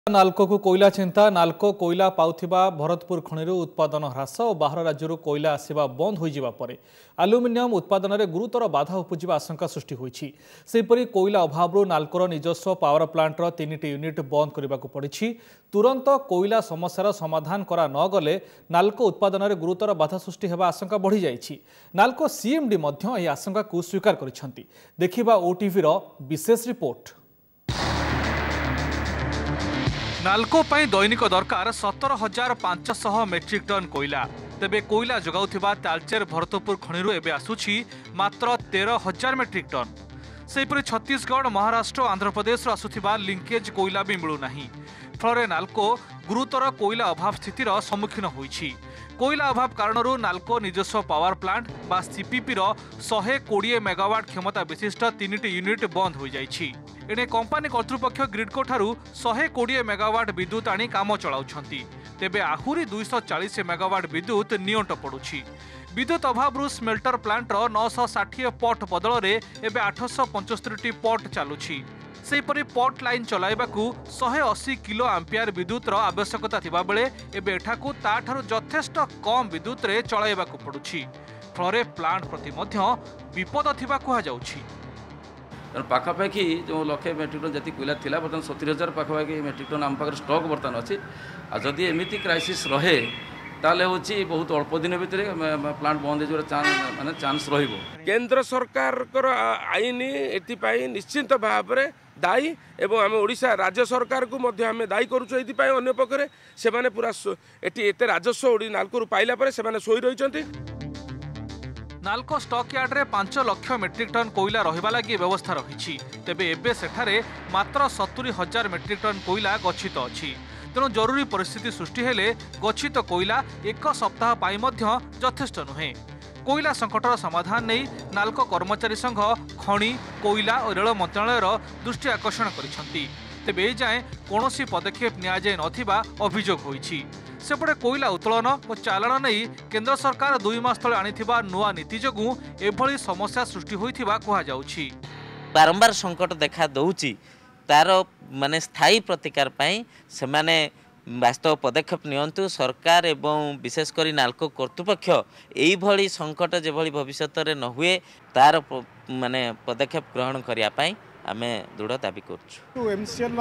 नाल्को को कोयला चिंता नाल्को कोयला पाउथिबा भरतपुर खणिरु उत्पादन ह्रास और बाहर राज्य कोयला आसवा बंद हो जिबा परे आलुमिनियम उत्पादन में गुरुतर बाधा उपजिबा आशंका सृष्टि होईछि। सेहिपरि कोयला अभाव निजस्व निजस्व पावर प्लांटर 3टी यूनिट बंद करने को पड़ी। तुरंत कोयला समस्यार समाधान करा न गले नाल्को उत्पादन में गुरुतर बाधा सृष्टि होगा आशंका बढ़ी जाइछि। नाल्को सीएमडी मध्य एही आशंका को स्वीकार करिसेंति। देखिबा ओटीवी रो विशेष रिपोर्ट। नाल्को पाई दैनिक दरकार 17,500 मेट्रिक टन कोयला। तेबे कोयला जगाउथिबा तालचेर भरतपुर खणिरु एबे आसुछि मात्र 13,000 मेट्रिक टन। सेहिपरि छत्तीसगढ़ महाराष्ट्र आंध्र प्रदेश आसुथिबा लिंकेज कोयला भी मिलुनाही। फलरे नाल्को गुरुतर कोयला अभाव स्थितिर सम्मुखीन होईछि। कोयला अभाव कारणरू नाल्को निजस्व पावर प्लांट बा सीपीपी रो 120 मेगावाट क्षमता विशिष्ट 3टी यूनिट बंद हो जाइछि। एने कंपनी कर्तृपक्ष ग्रिडको ठारू 120 मेगावाट विद्युत आनी काम चलाउछंती। तेबे आहुरी 240 मेगावाट विद्युत नियंट पड़ुछि। विद्युत अभाव स्मेल्टर प्लांट रो 960 पट बदल रे एबे 875 पट चालुछि। सेहिपरि पट लाइन चलाइबाकू 180 किलो आंपियर विद्युत रो आवश्यकता थिबा बेले एबे एठाकू ताठारू यथेष्ट कम विद्युत रे चलाइबाकू पड़ुछि। फलरे प्लांट प्रति मध्य विपद थिबा कहा जाउछि। पाखापाखि जो लक्षे मेट्रिक टन जी कोयला थी बर्तमान 70,000 पाखापाखि मेट्रिक टन आम पाखे स्टक बर्तमान अच्छी। जदि एमती क्राइसिस रहे ताले होची बहुत अल्प दिन भितर प्लांट बंद हो माने चांस रहिबो। केंद्र सरकार आईन एथिपाई निश्चित भाव में दायी एवं आम ओडिशा राज्य सरकार को मध्य आम दायी करुछु। एथिपाई अन्य पक्षरे सेमाने पूरा एटी एते राजस्व नाल्को पाइला परे सेमाने सोई रहिचंती। नाल्को स्टॉक यार्ड रे 5 लाख मेट्रिक टन कोयला रहिबा लागि व्यवस्था रहिछि। तेबे एबे सेठारे मात्र 70,000 मेट्रिक टन कोयला गच्छित अछि। तेणु जरूरी परिस्थिति सृष्टि हेले गच्छित कोयला एक सप्ताह पाई मध्य यथेष्ट नुहे। कोयला संकटर समाधान नहीं नाल्को कर्मचारी संघ खनि कोयला और रेल मंत्रालयर दृष्टि आकर्षण करिसेंति। तेबे ए जाए कौनसी पदक्षेप निया जाय नथिबा अभियोग होईछि। सेपटे कोयला उत्तोलन और चालाण नहीं केंद्र सरकार 2 मास तले आनिथिबा नुआ नीति जोगु एभली समस्या सृष्टि होइथिबा कहा जाउछि। बारंबार संकट देखा दउछि तार माने स्थायी प्रतिकार पाई से माने वास्तव पदक्षेप नियंतु सरकार एवं विशेषकर नाल्को कर्तृपक्ष एई भली संकट जे भली भविष्यत रे न हुए तार माने पदक्षेप ग्रहण करिया पाई आमे दृढ़ दाबी करछु। एमसीएल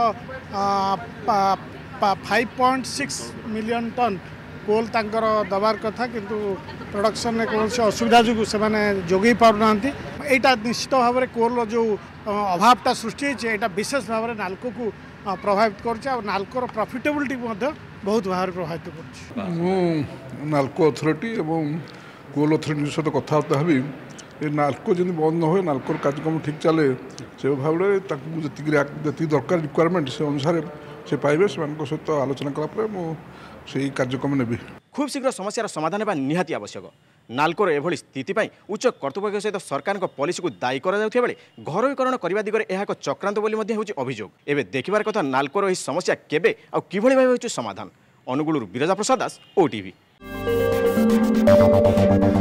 5.6 मिलियन टन कोल तांकर दबार कथा किंतु प्रोडक्शन में कौन से असुविधा जो से जोगे पारना यहाँ निश्चित भाव में कोल जो अभावटा सृष्टि है विशेष भाव में नाल्को को प्रभावित कर नाल्कोर प्रॉफिटेबिलिटी बहुत भाव प्रभावित कर। नाल्को अथॉरिटी एवं कोल अथॉरिटी सहित कथबार्ता हबी नाल्को जब बंद न हो नाल्कोर कार्यक्रम ठीक चले से भाव में जी दरकार रिक्वायरमेंट से अनुसार से पाइबे सहित आलोचना कला से कार्यक्रम ने खूब शीघ्र समस्यार समाधान बा निहाती आवश्यक। नाल्कोर एभली स्थिति उच्च कर्तृपक्ष सहित सरकार पॉलिसी को दायी करा जाउथिबा बेले घरोईकरण करबा दिगरे एहा एक चक्रांत बोली मध्ये होची अभियोग। एबे देखिबार कथा नाल्कोर एही समस्या केबे आ किभली भाबे होची समाधान। अनुगुलुर बिरजा प्रसाद दास, ओटीवी।